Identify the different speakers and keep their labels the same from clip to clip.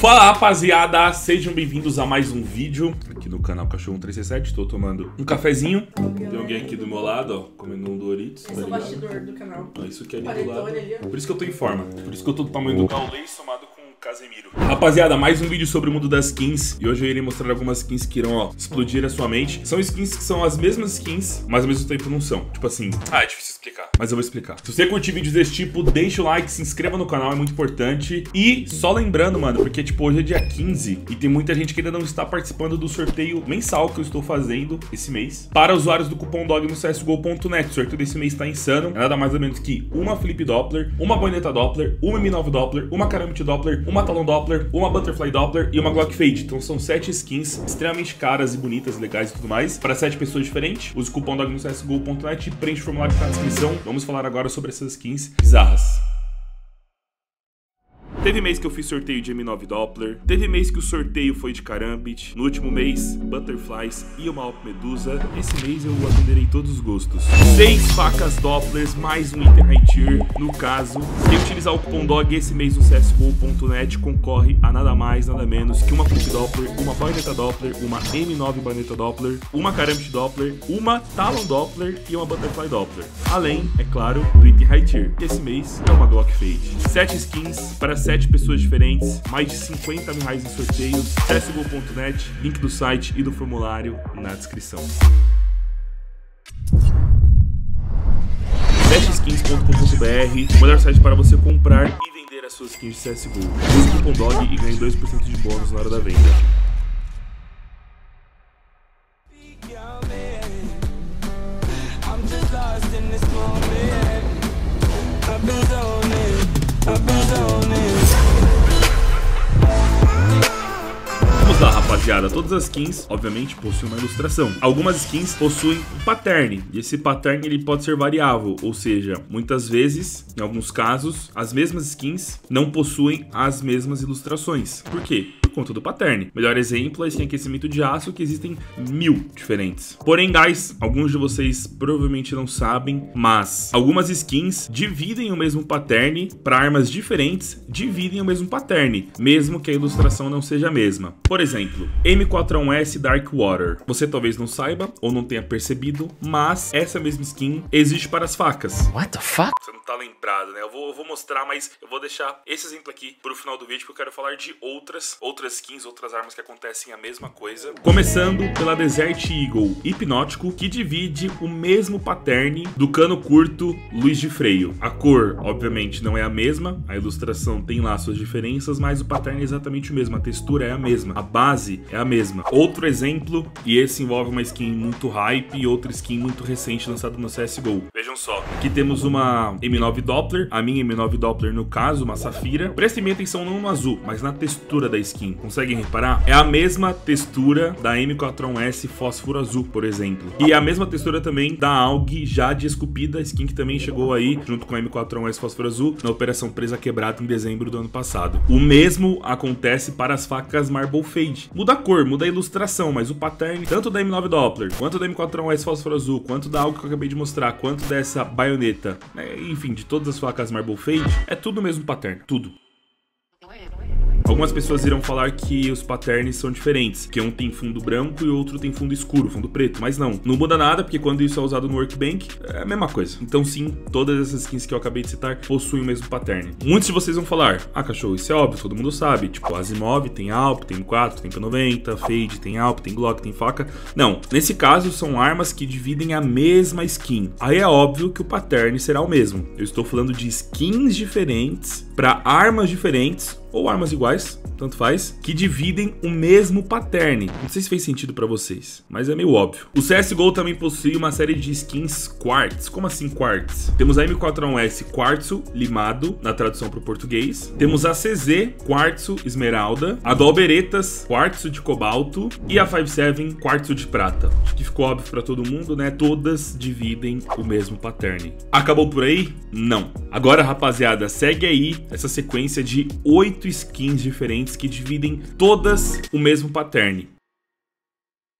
Speaker 1: Fala rapaziada, sejam bem-vindos a mais um vídeo aqui no canal Cachorro 137. Estou tomando um cafezinho. Tem alguém aqui do meu lado, ó, comendo um Doritos.
Speaker 2: Esse é o bastidor do canal.
Speaker 1: Isso aqui é ali do lado.
Speaker 2: Ali,
Speaker 1: Por isso que eu tô em forma. Por isso que eu tô do tamanho do Gaulês somado com o Casemiro. Rapaziada, mais um vídeo sobre o mundo das skins. E hoje eu irei mostrar algumas skins que irão, ó, explodir a sua mente. São skins que são as mesmas skins, mas ao mesmo tempo não são. Tipo assim, é difícil explicar, mas eu vou explicar. Se você curtir vídeos desse tipo, deixa o like, se inscreva no canal, é muito importante. E só lembrando, mano, porque tipo, hoje é dia 15 e tem muita gente que ainda não está participando do sorteio mensal que eu estou fazendo esse mês para usuários do cupom DOG no CSGO.net. O sorteio desse mês tá insano. É nada mais ou menos que uma Flip Doppler, uma Baioneta Doppler, uma M9 Doppler, uma Karambit Doppler, uma Talon Doppler, uma Butterfly Doppler e uma Glock Fade. Então são 7 skins extremamente caras e bonitas, legais e tudo mais, para 7 pessoas diferentes. Use o cupom DOG no CSGO.net e preenche o formulário que tá na descrição. Vamos falar agora sobre essas skins bizarras. Teve mês que eu fiz sorteio de M9 Doppler, teve mês que o sorteio foi de Karambit, no último mês, Butterflies e uma Alp Medusa. Esse mês eu atenderei todos os gostos. 6 facas Dopplers, mais um item High Tier. No caso, quem utilizar o cupom DOG esse mês no CSGO.net concorre a nada mais, nada menos que uma Flip Doppler, uma Baioneta Doppler, uma M9 Baioneta Doppler, uma Karambit Doppler, uma Talon Doppler e uma Butterfly Doppler. Além, é claro, do item High Tier, que esse mês é uma Glock Fade. 7 skins para 7 pessoas diferentes, mais de 50 mil reais em sorteios, CSGO.net, link do site e do formulário na descrição. 7skins.com.br, o melhor site para você comprar e vender as suas skins de CSGO. Use o cupom DOG e ganhe 2% de bônus na hora da venda. Vamos lá, rapaziada, todas as skins obviamente possuem uma ilustração. Algumas skins possuem um pattern, e esse pattern ele pode ser variável, ou seja, muitas vezes, em alguns casos, as mesmas skins não possuem as mesmas ilustrações. Por quê? Por conta do pattern. Melhor exemplo é a skin aquecimento de aço, que existem 1000 diferentes. Porém, guys, alguns de vocês provavelmente não sabem, mas algumas skins dividem o mesmo pattern para armas diferentes, dividem o mesmo pattern, mesmo que a ilustração não seja a mesma. Por exemplo, M4A1S Dark Water. Você talvez não saiba ou não tenha percebido, mas essa mesma skin existe para as facas.
Speaker 3: What the fuck?
Speaker 1: Você não tá lembrado, né? Eu vou mostrar, mas eu vou deixar esse exemplo aqui pro final do vídeo, porque eu quero falar de outras skins, outras armas que acontecem a mesma coisa. Começando pela Desert Eagle Hipnótico, que divide o mesmo pattern do cano curto Luiz de Freio. A cor, obviamente, não é a mesma, a ilustração tem lá suas diferenças, mas o pattern é exatamente o mesmo, a textura é a mesma, a base é a mesma. Outro exemplo, e esse envolve uma skin muito hype e outra skin muito recente lançada no CSGO. Vejam só, aqui temos uma M9 Doppler, a minha M9 Doppler no caso, uma Safira. Prestem bem atenção não no azul, mas na textura da skin. Conseguem reparar? É a mesma textura da M4A1S Fósforo Azul, por exemplo. E é a mesma textura também da AUG Jade Esculpida, skin que também chegou aí junto com a M4A1S Fósforo Azul na Operação Presa Quebrada em dezembro do ano passado. O mesmo acontece para as facas Marble Fade. Muda a cor, muda a ilustração, mas o pattern, tanto da M9 Doppler, quanto da M4A1S Fósforo Azul, quanto da AUG que eu acabei de mostrar, quanto dessa baioneta, enfim, de todas as facas Marble Fade, é tudo o mesmo pattern, tudo. Algumas pessoas irão falar que os patterns são diferentes, que um tem fundo branco e o outro tem fundo escuro, fundo preto, mas não muda nada, porque quando isso é usado no Workbench, é a mesma coisa. Então sim, todas essas skins que eu acabei de citar possuem o mesmo pattern. Muitos de vocês vão falar, cachorro, isso é óbvio, todo mundo sabe, tipo, Asimov tem Alp, tem M4, tem P90, Fade tem Alp, tem Glock, tem faca. Não, nesse caso são armas que dividem a mesma skin. Aí é óbvio que o pattern será o mesmo. Eu estou falando de skins diferentes para armas diferentes, ou armas iguais, tanto faz, que dividem o mesmo pattern. Não sei se fez sentido pra vocês, mas é meio óbvio. O CSGO também possui uma série de skins Quartz. Como assim Quartz? Temos a M4A1S Quartzo Limado, na tradução para o português. Temos a CZ Quartzo Esmeralda, a do Alberetas Quartzo de Cobalto e a 57 Quartzo de Prata. Acho que ficou óbvio pra todo mundo, né? Todas dividem o mesmo pattern. Acabou por aí? Não. Agora, rapaziada, segue aí essa sequência de 8 skins diferentes que dividem todas o mesmo pattern.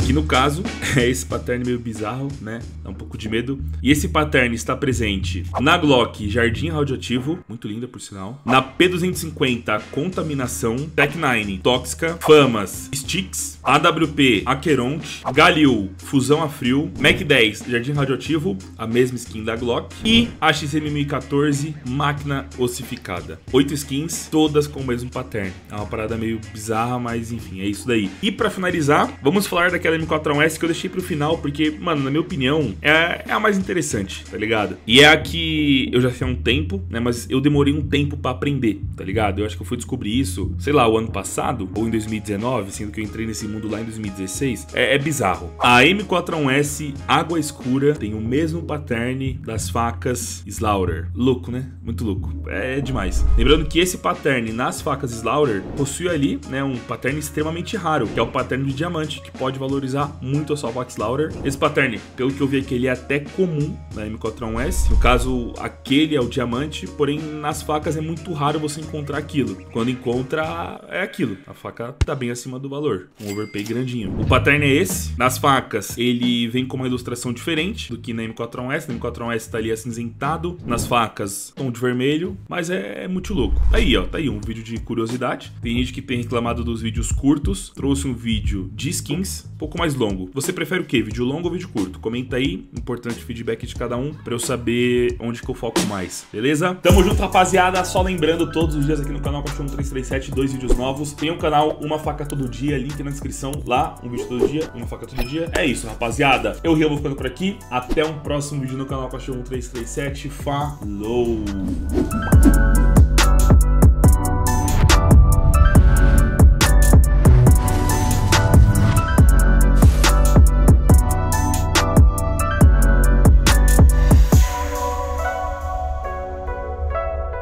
Speaker 1: que no caso é esse pattern meio bizarro, né? Dá um pouco de medo. E esse pattern está presente na Glock Jardim Radioativo, muito linda por sinal. Na P250 Contaminação, Tech 9 Tóxica, Famas Sticks, AWP Aqueronte, Galil Fusão a Frio, Mac 10 Jardim Radioativo, a mesma skin da Glock, e a XM 1014 Máquina Ossificada. 8 skins, todas com o mesmo pattern. É uma parada meio bizarra, mas enfim, é isso daí. E pra finalizar, vamos falar daquela M4A1S que eu deixei pro final, porque, mano, na minha opinião, é a mais interessante, tá ligado? E é a que eu já sei há um tempo, né, mas eu demorei um tempo pra aprender, tá ligado? Eu acho que eu fui descobrir isso, sei lá, o ano passado, ou em 2019, sendo que eu entrei nesse mundo lá em 2016. É bizarro. A M4A1S Água Escura tem o mesmo pattern das facas Slaughter. Louco, né? Muito louco. É demais. Lembrando que esse pattern nas facas Slaughter possui ali, né, um pattern extremamente raro, que é o pattern de diamante, que pode valorizar muito a sua faca Slaughter. Esse pattern, pelo que eu vi aqui, ele é até comum na M4A1S. No caso, aquele é o diamante, porém nas facas é muito raro você encontrar aquilo. Quando encontra, é aquilo. A faca tá bem acima do valor. Um overpay grandinho. O pattern é esse. Nas facas, ele vem com uma ilustração diferente do que na M4A1S. Na M4A1S tá ali acinzentado. Nas facas, tom de vermelho. Mas é muito louco. Aí, ó. Tá aí um vídeo de curiosidade. Tem gente que tem reclamado dos vídeos curtos. Trouxe um vídeo de skins, um pouco mais longo. Você prefere o quê? Vídeo longo ou vídeo curto? Comenta aí. Importante o feedback de cada um pra eu saber onde que eu foco mais. Beleza? Tamo junto, rapaziada. Só lembrando, todos os dias aqui no canal Cachorro 1337, 2 vídeos novos. Tem o canal Uma Faca Todo Dia, link na descrição. Lá, um vídeo todo dia, uma faca todo dia. É isso, rapaziada. Eu Rio vou ficando por aqui. Até um próximo vídeo no canal Cachorro 1337. Falou!